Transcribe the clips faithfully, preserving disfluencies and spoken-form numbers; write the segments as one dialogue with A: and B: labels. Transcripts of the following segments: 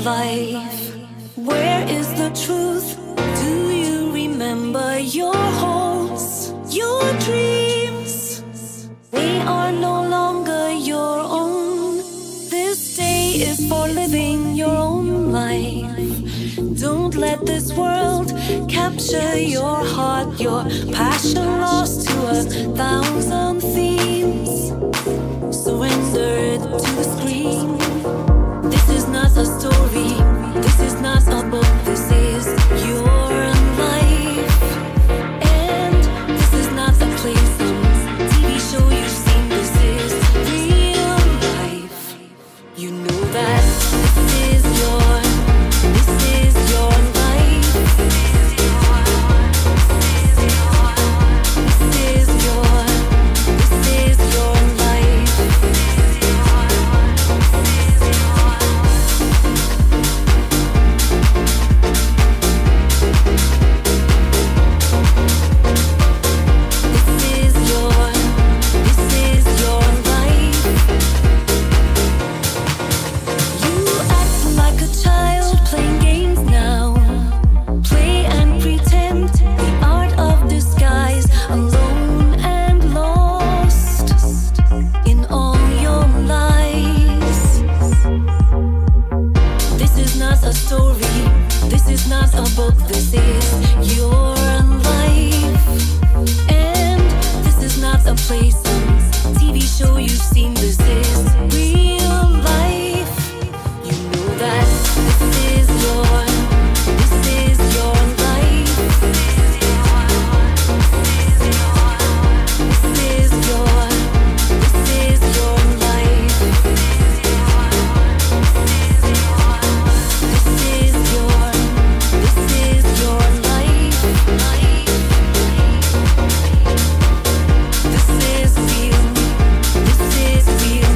A: life. Where is the truth? Do you remember your hopes, your dreams? They are no longer your own. This day is for living your own life. Don't let this world capture your heart, your passion lost to a thousand themes. Surrender it to the screen. This is not a story, this is not a book, this is your life. And this is not a place, some T V show you've seen, this is real life. You know that this is your, this is your life. This is your, this is your, this is your life. This is real.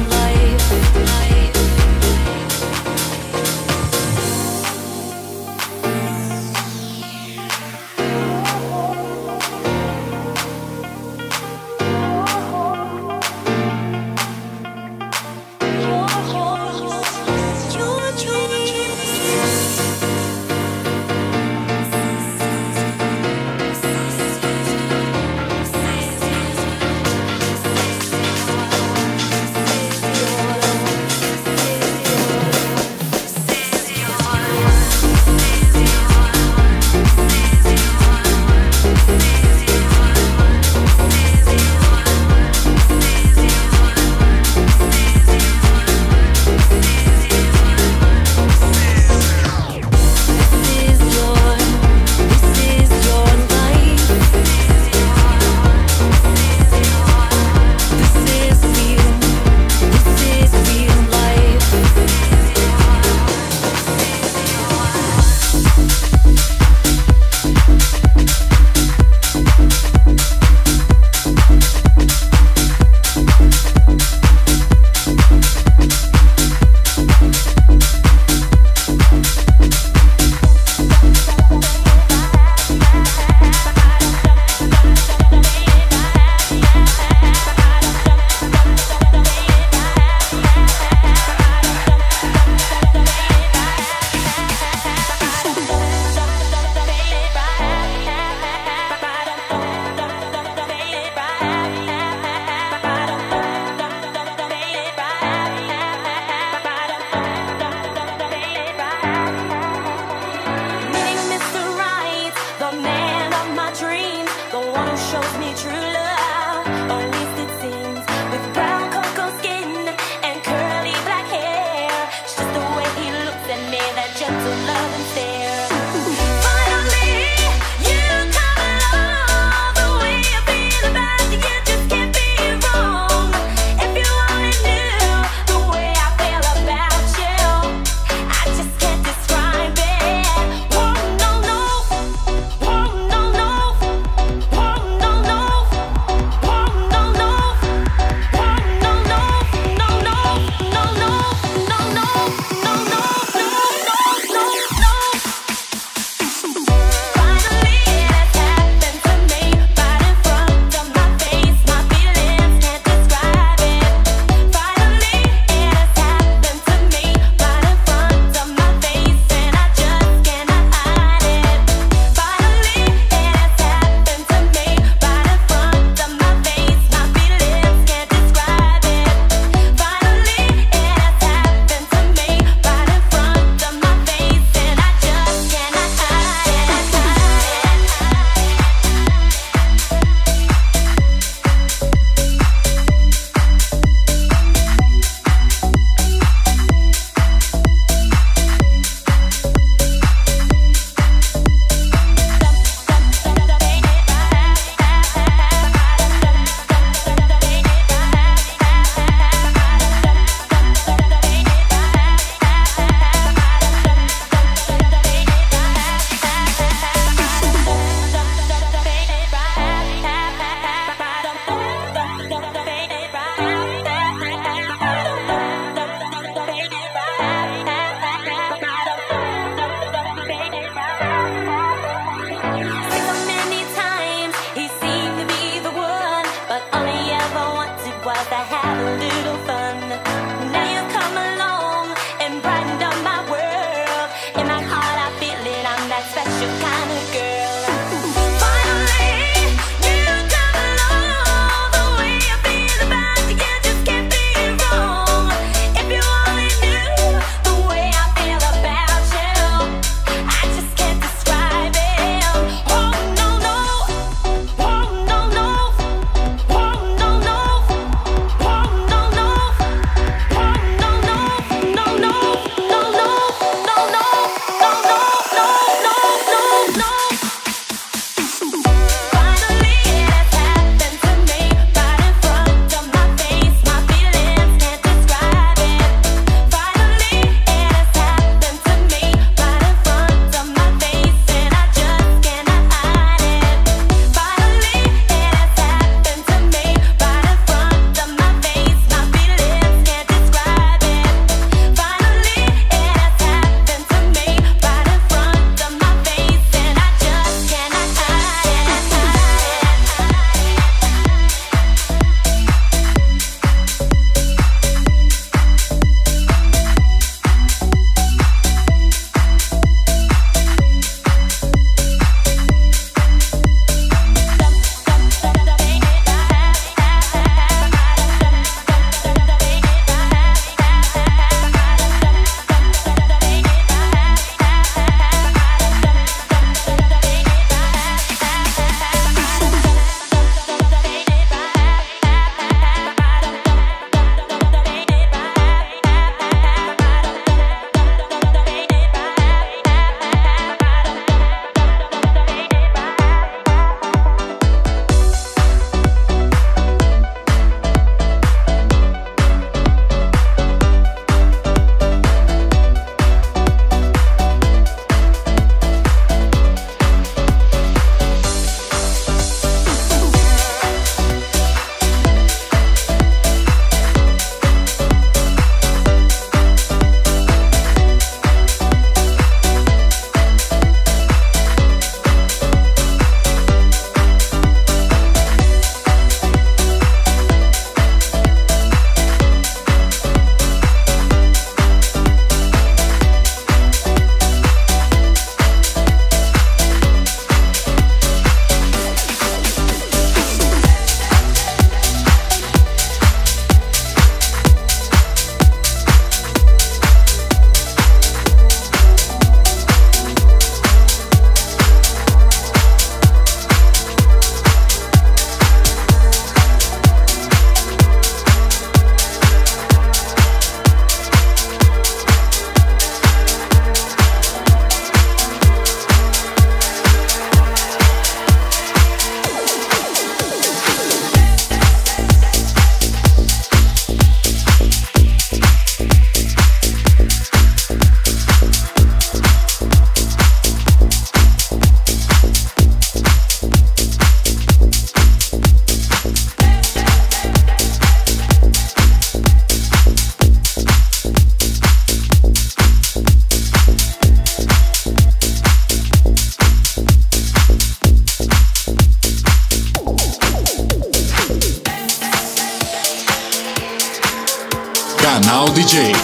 B: Canal D J.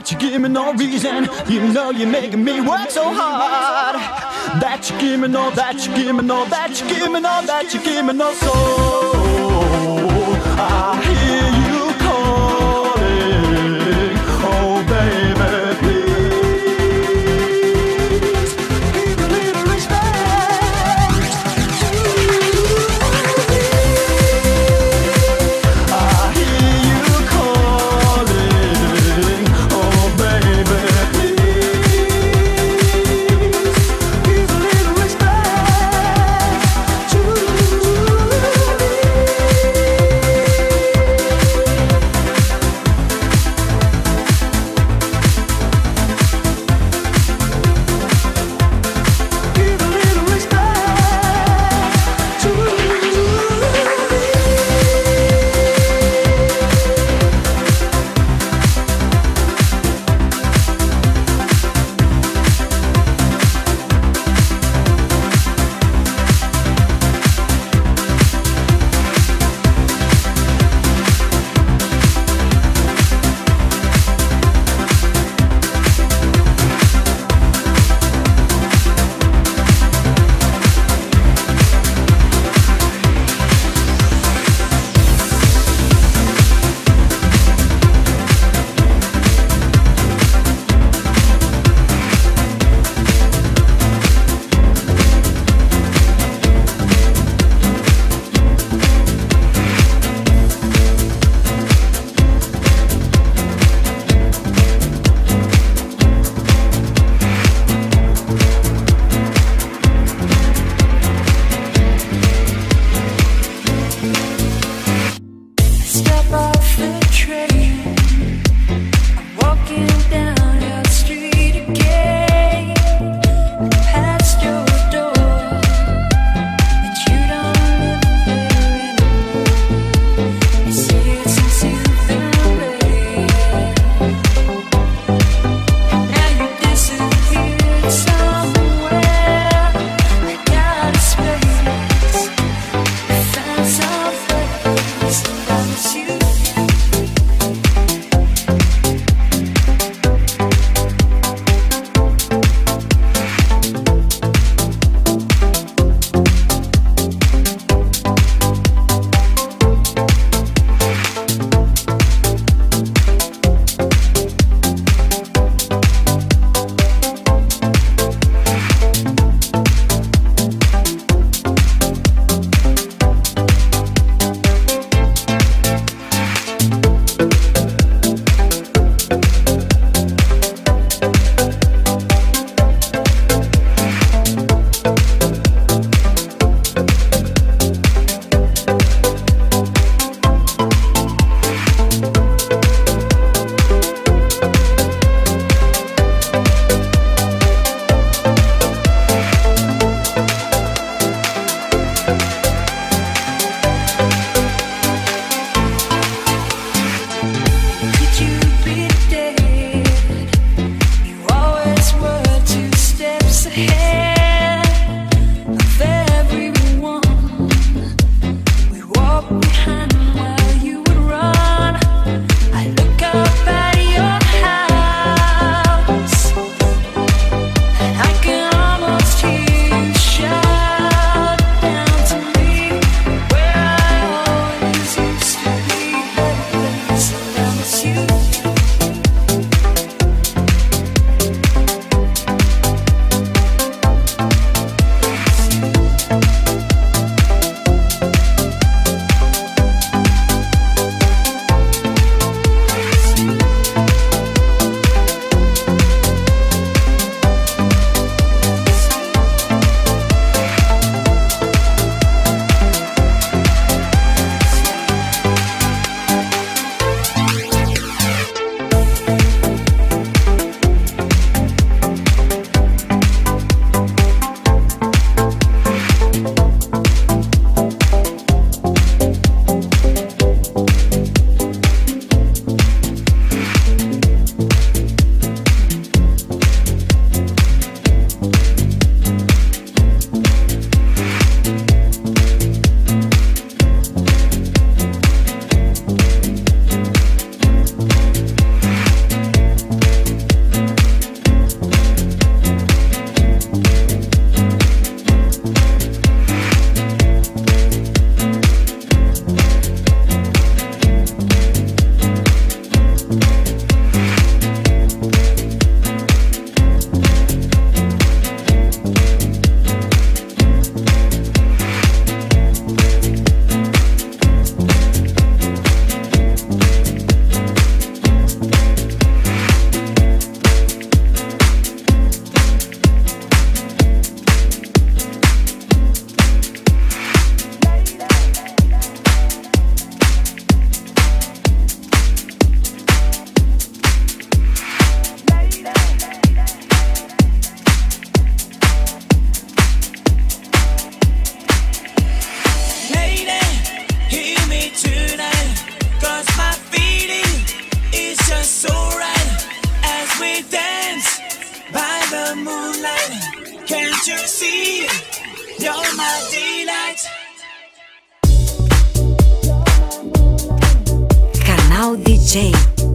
B: That you give me no reason, even though you're making me work so hard. That you give me no, that you give me no, that you give me no, that you give me no soul. I hear you calling, oh baby, please give a little respect. I hear you calling, oh baby, please give a little respect to me.
A: Can't you see? You're my delight.
C: Canal D J.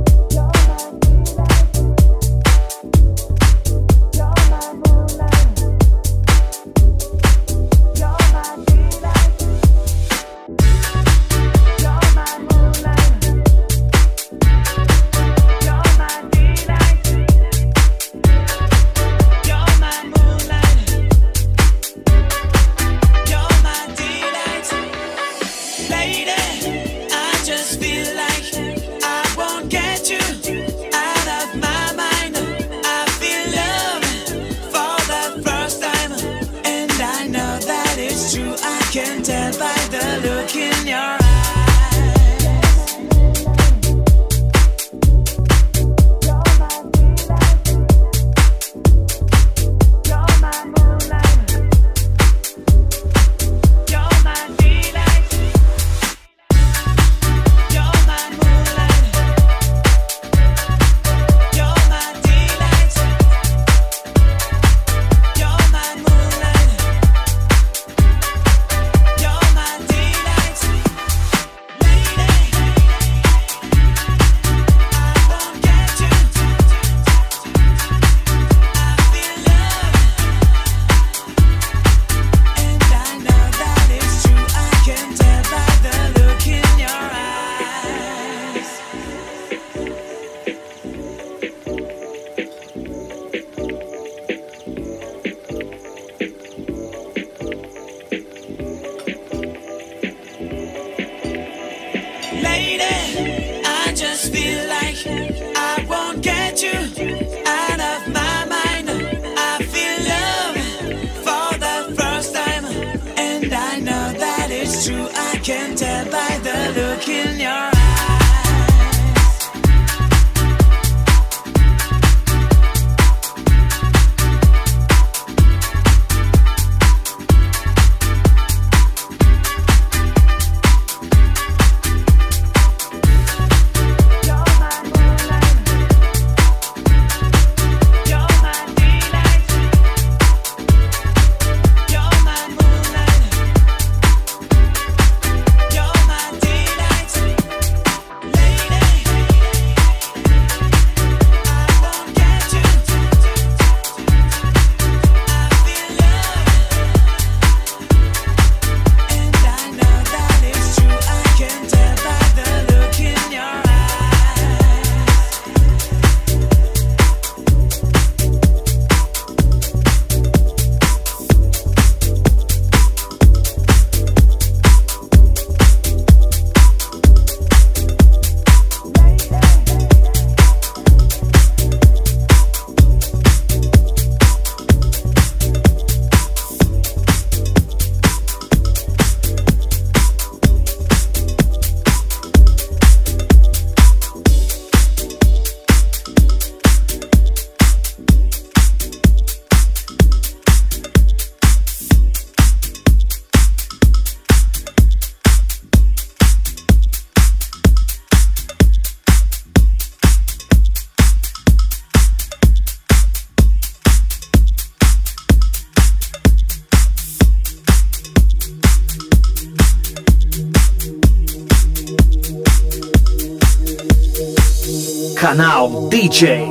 D: Canal D J.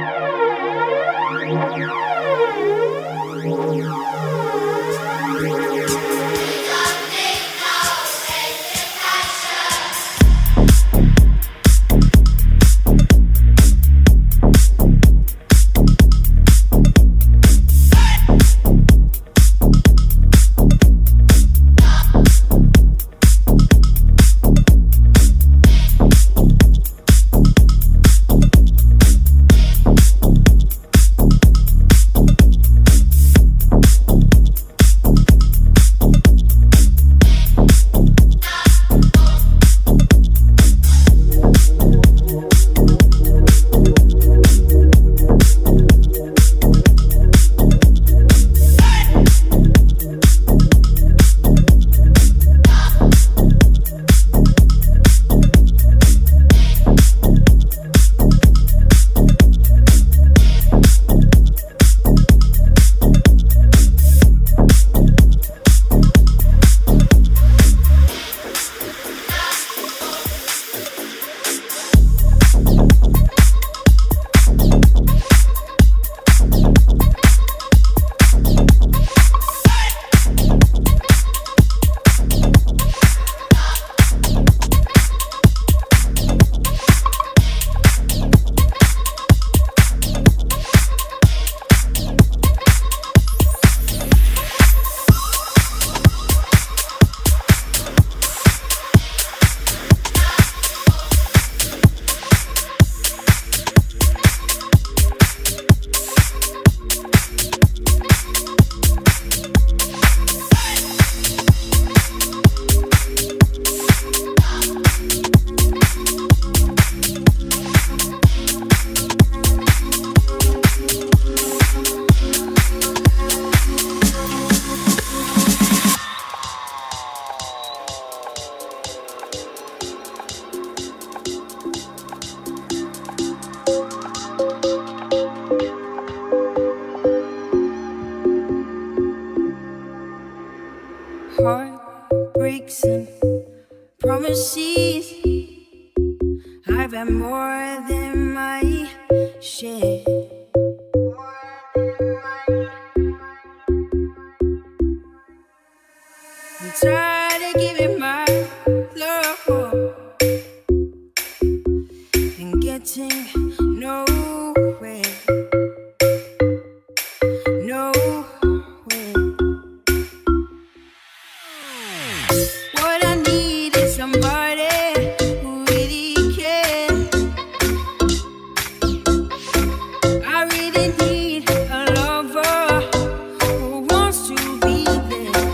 D: Heartbreaks and promises, I've had more than my share. I'm tired of giving my love and getting nowhere, nowhere. What I need is somebody who really cares. I really need a lover who wants to be there.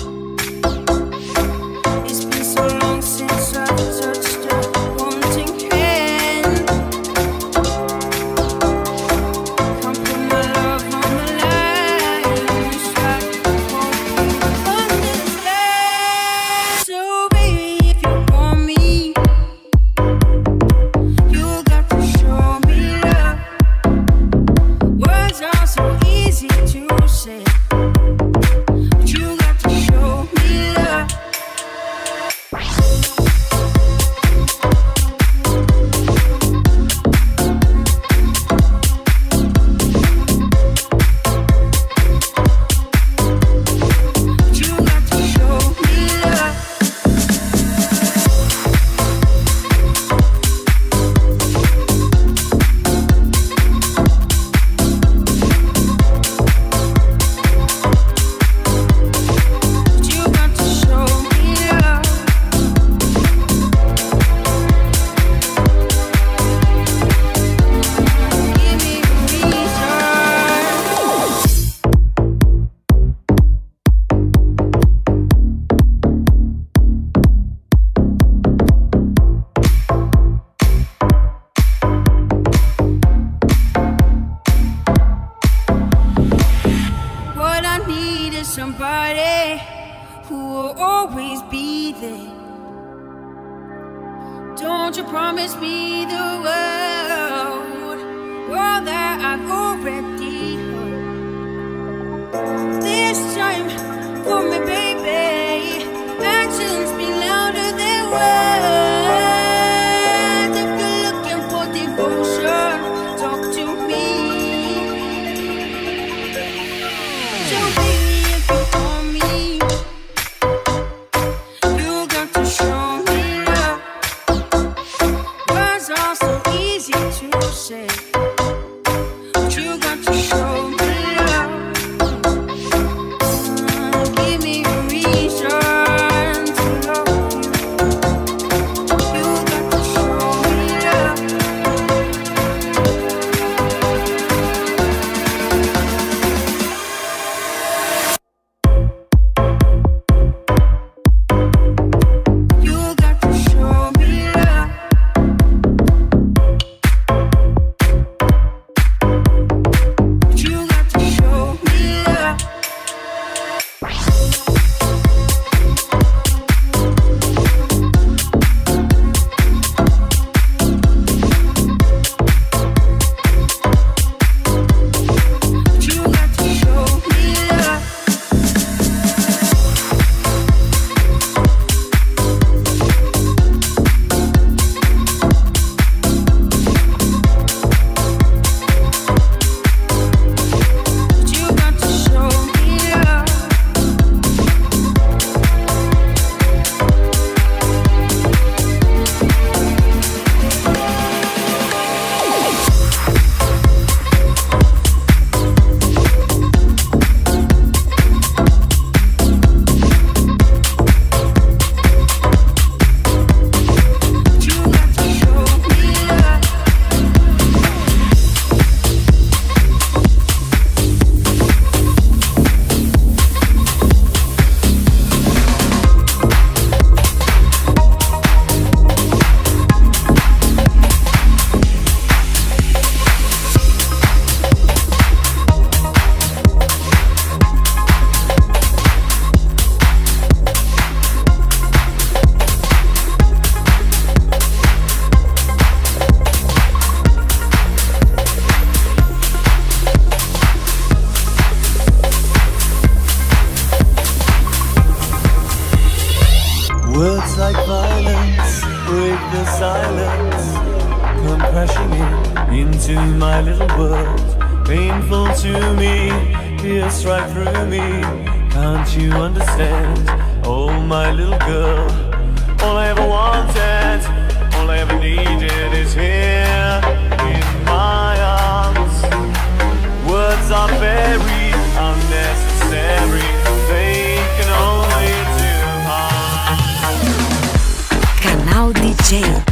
D: It's been so long since I've touched a wanting hand. Come put my love on the line, stop holding on this land. So baby, if you want me, you got to show me love. Words are so easy to say, but you got to show me love. You got to show me love. You got to show me love. Give me a reason. What I need is somebody who will always be there. Don't you promise me the world, world that I've already heard. This time for me, baby, actions speak louder than words. If you're looking for devotion, talk to me.
E: into my little world. Painful to me, pierce right through me. Can't you understand? Oh, my little girl. All I ever wanted, all I ever needed is here in my arms. Words are very unnecessary, they can only do harm.
C: Canal D J.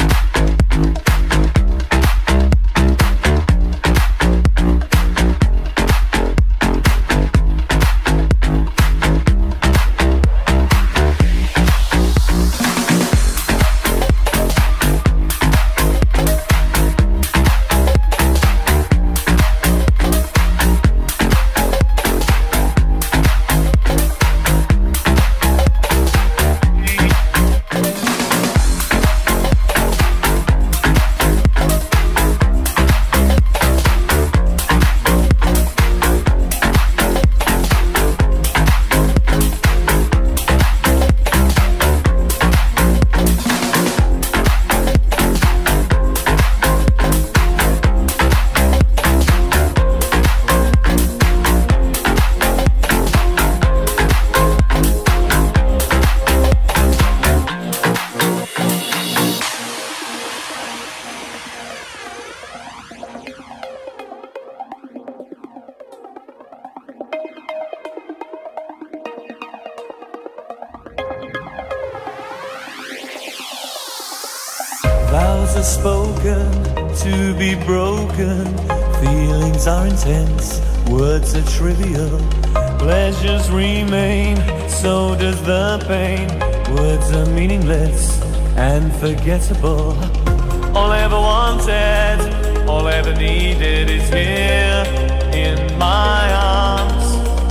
E: Vows are spoken to be broken. Feelings are intense, words are trivial. Pleasures remain, so does the pain. Words are meaningless and forgettable. All I ever wanted, all I ever needed is here in my arms.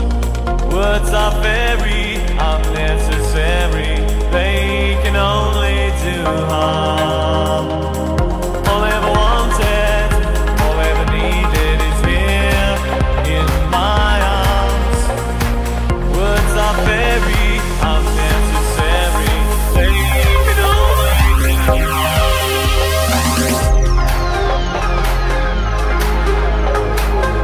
E: Words are very unnecessary, they can only do harm. All I ever wanted, all I ever needed is here in my arms. Words are very unnecessary, they can only do harm.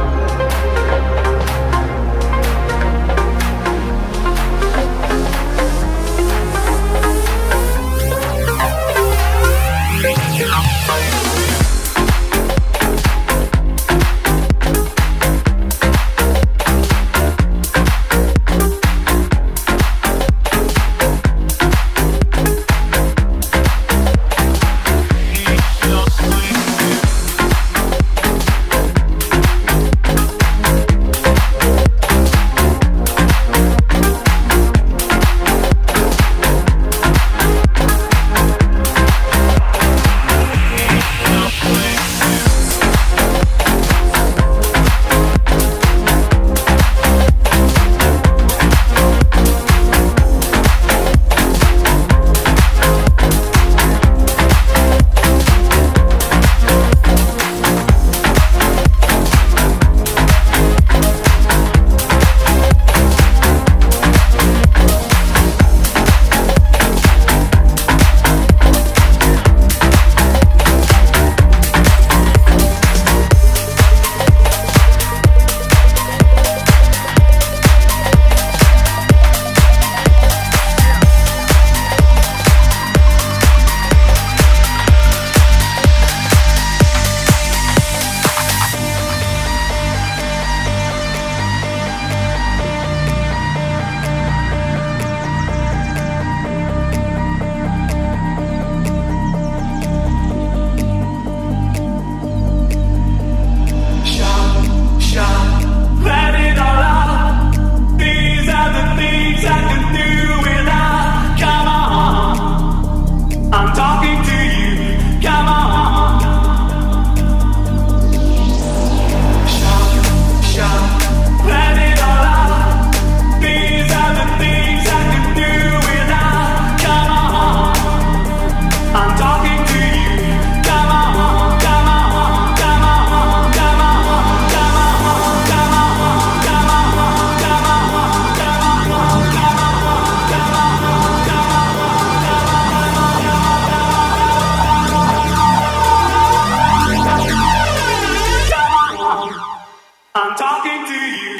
E: I'm talking to you.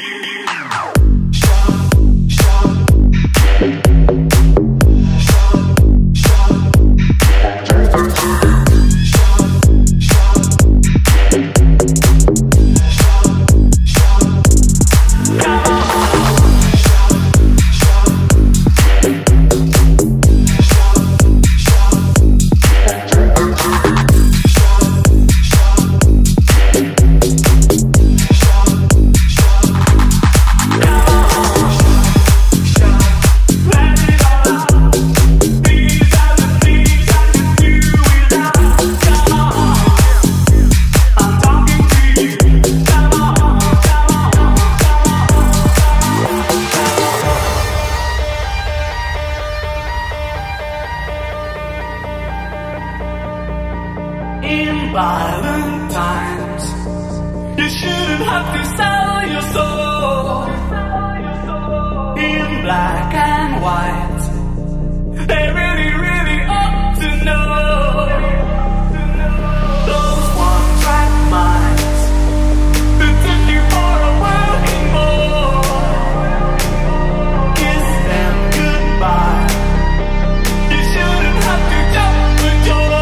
F: Valentine's, you shouldn't have to sell your soul in black and white. They really, really ought to know those one-track minds that took you for a working boy. Kiss them goodbye. You shouldn't have to jump the door.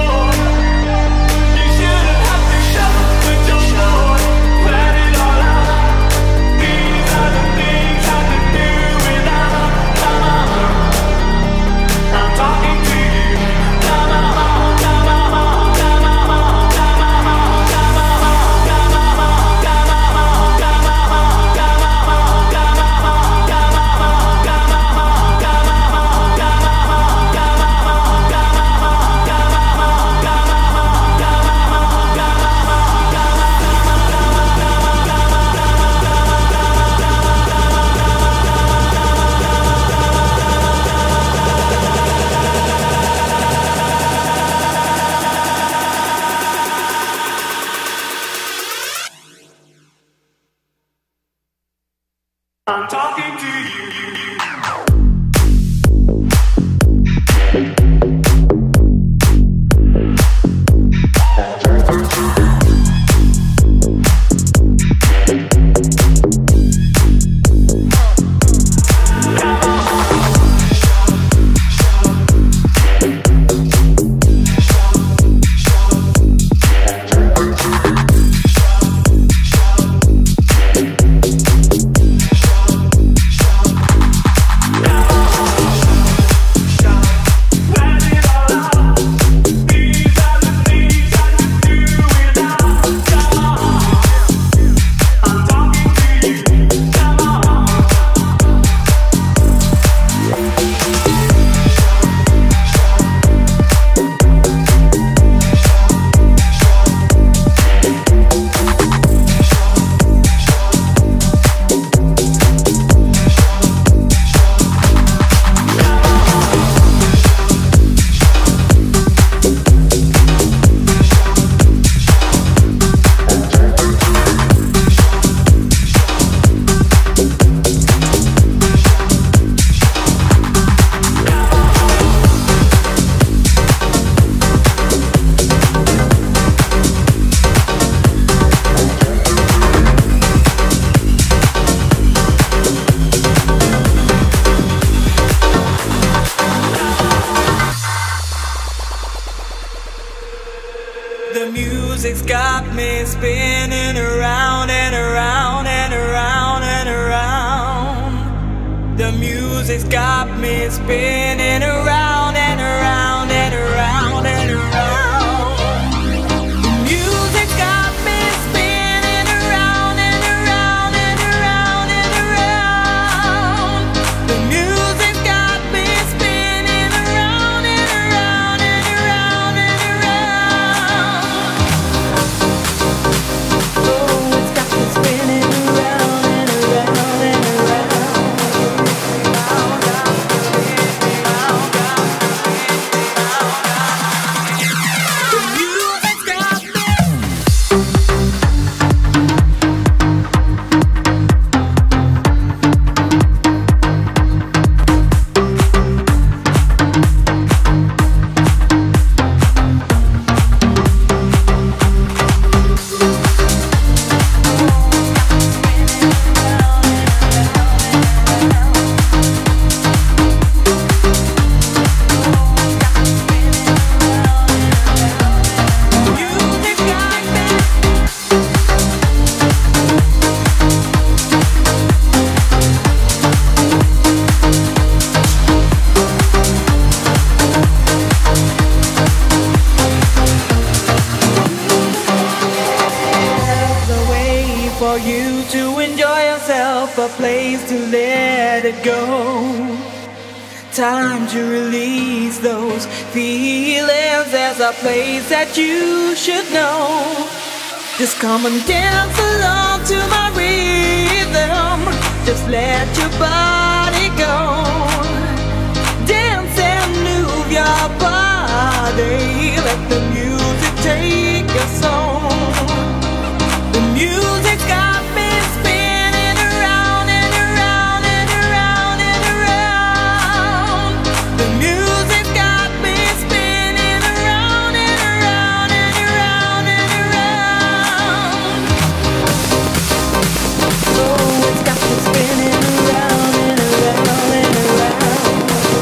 F: I'm talking to you. The music's got me spinning around and around and around and around. The music's got me spinning around and around and around and around. The music's got me spinning around and around and around and around. The music's got me spinning around and around and around and around. Oh, it's got me spinning around and around and around. Round, round, round. for you to enjoy yourself, a place to let it go. Time to release those feelings. There's a place that you should know. Just come and dance along to my rhythm. Just let your body go. Dance and move your body. Let the music take your soul. The music's got me spinning around and around and around and around. The music's got me spinning around and around and around and around. Oh, it's got me spinning around and around and around.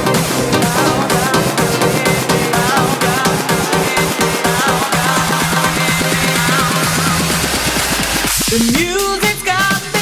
F: The music's got me.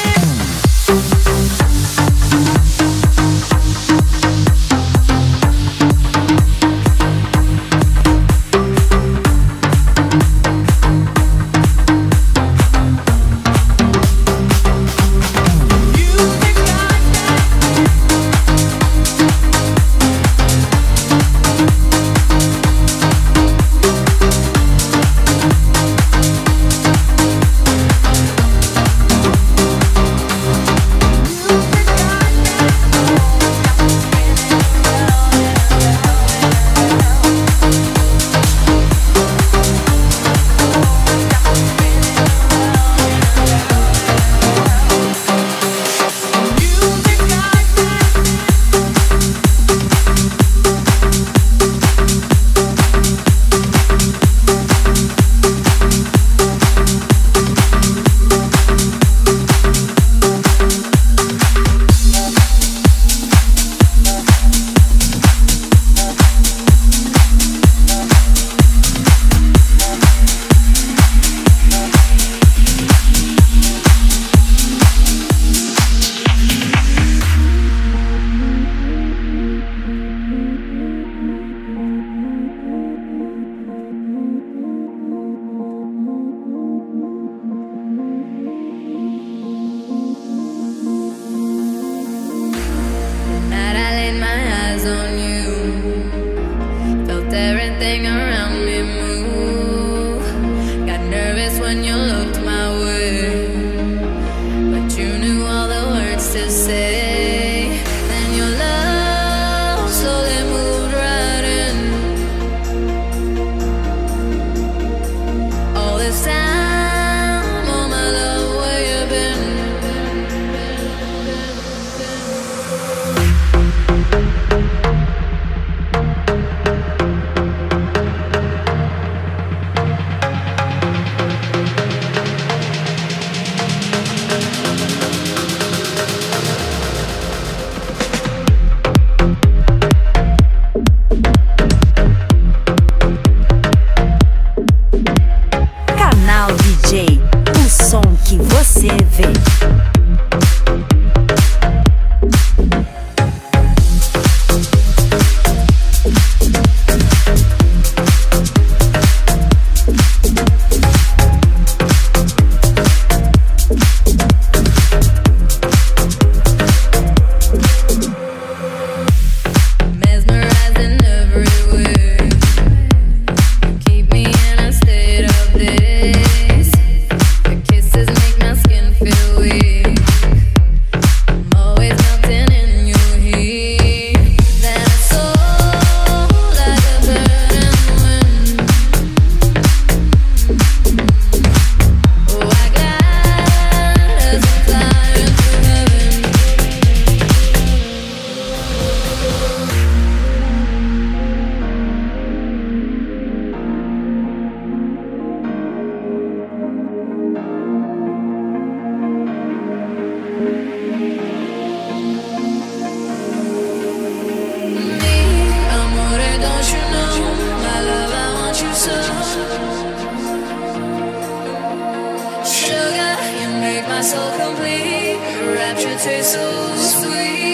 G: taste so sweet.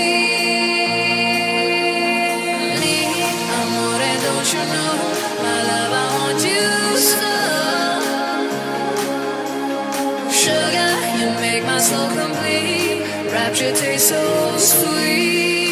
G: Me, amore, don't you know, my love, I want you so. Sugar, you make make my soul complete. Rapture tastes so sweet.